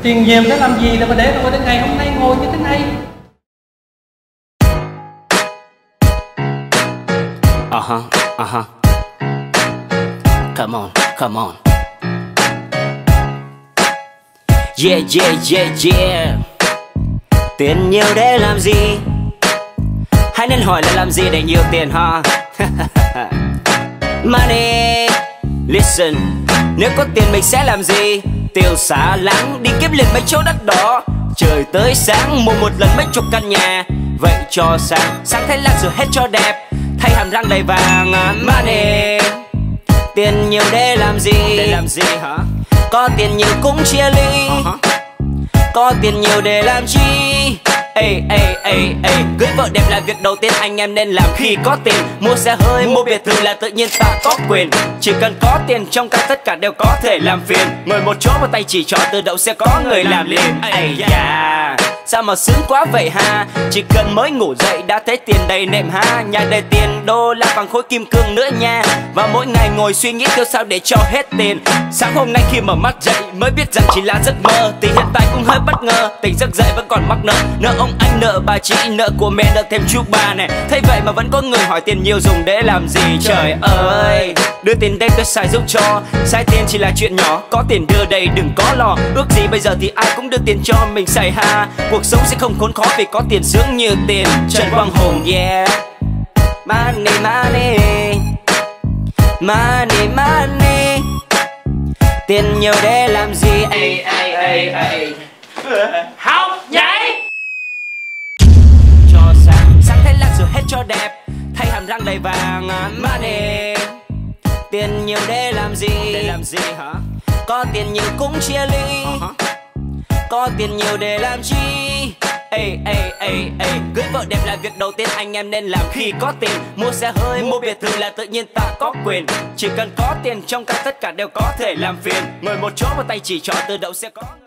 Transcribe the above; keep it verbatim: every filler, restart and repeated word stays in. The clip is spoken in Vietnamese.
Tiền nhiều để làm gì để mà để tôi đến ngày hôm nay ngồi như thế này. Uh-huh, uh-huh. Come on, come on. Yeah, yeah, yeah, yeah. Tiền nhiều để làm gì? Hay nên hỏi là làm gì để nhiều tiền ha? Money. Listen, nếu có tiền mình sẽ làm gì? Tiêu xả láng, đi kiếm liền mấy chỗ đất đỏ. Trời tới sáng, mua một lần mấy chục căn nhà. Vậy cho sáng, sáng thấy lạ rồi hết cho đẹp. Thay hàm răng đầy vàng. Money. Tiền nhiều để làm gì? Để làm gì hả? Có tiền nhiều cũng chia ly. uh-huh. Có tiền nhiều để làm chi? Ê, ê, ê, ê. Cưới vợ đẹp là việc đầu tiên anh em nên làm khi có tiền. Mua xe hơi, mua biệt thự là tự nhiên ta có quyền. Chỉ cần có tiền trong cả tất cả đều có thể làm phiền. Ngồi một chỗ và tay chỉ trỏ tự động sẽ có người làm liền. Ây da, sao mà sướng quá vậy ha? Chỉ cần mới ngủ dậy đã thấy tiền đầy nệm ha. Nhà đầy tiền đô la bằng khối kim cương nữa nha. Và mỗi ngày ngồi suy nghĩ tiêu sao để cho hết tiền. Sáng hôm nay khi mở mắt dậy mới biết rằng chỉ là giấc mơ. Thì hiện tại cũng hơi bất ngờ, tỉnh giấc dậy vẫn còn mắc nợ. Nợ ông anh, nợ bà chị, nợ của mẹ, nợ thêm chú bà này. Thế vậy mà vẫn có người hỏi tiền nhiều dùng để làm gì? Trời ơi, đưa tiền đây tôi xài giúp cho. Xài tiền chỉ là chuyện nhỏ, có tiền đưa đây đừng có lo. Ước gì bây giờ thì ai cũng đưa tiền cho mình xài ha. Cuộc sống sẽ không khốn khó vì có tiền sướng như tiền. Trần Quang Hùng, yeah. Money, money, money, money. Tiền nhiều để làm gì? Ê, ê, ê, ê. Học nhảy. Cho sáng, sáng thấy lạ rồi hết cho đẹp. Thay hàm răng đầy vàng. Money. Tiền nhiều để làm gì? Để làm gì hả? Có tiền nhiều cũng chia ly. uh-huh. Có tiền nhiều để làm chi? Ê, ê, ê, ê. Cưới vợ đẹp là việc đầu tiên anh em nên làm khi có tiền. Mua xe hơi, mua biệt thự là tự nhiên ta có quyền. Chỉ cần có tiền trong cả tất cả đều có thể làm phiền. Ngồi một chỗ và tay chỉ trỏ tự động sẽ có